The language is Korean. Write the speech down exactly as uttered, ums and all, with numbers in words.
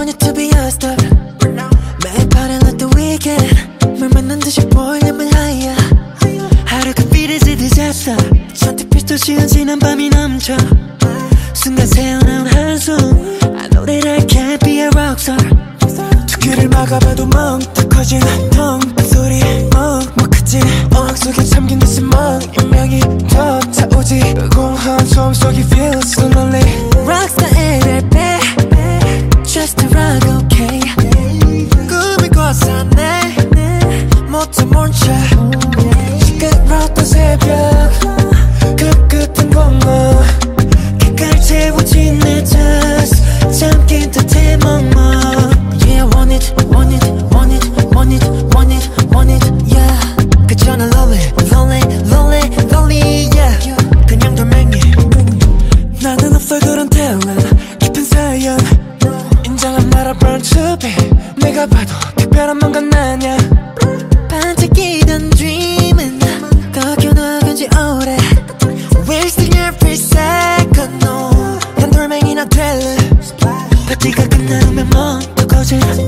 want it to be a star. 매일 party like the weekend. 물 맞는 듯이 볼륨을 higher. 하루가 삐리지듯했어. 잔뜩 빛도시운 지난 밤이 넘쳐. 순간 새어나온 한숨. I know that I can't be a rockstar. 두 귀를 막아봐도 멍 더 커진 텅 소리 어 뭐 크지 어항 속에 잠긴 듯이 멍 인명이 더 차오지 공허한 소음 속이 feels so lonely. Rockstar baby just a rock okay. 꿈이 꿨었네 못해 모른 척 시끄러웠던 새벽 그 끝은 공허 객가를 채우지 내 탓 잠긴 듯해 멍멍. Yeah, I want it, want it, want it, want it, want it, want it, yeah. 그저 난 lonely, lonely, lonely, lonely, yeah. 그냥 돌멩이. 나는 없어 그런 talent, 깊은 사연. 인정한 나라 burn to be. 내가 봐도 특별한 뭔가 나냐. 반짝이던 dream은 꺾여나간 지 오래. Wasting every second, no. 난 돌멩이나 될래. 파티가 끝나면 뭐 더 거질.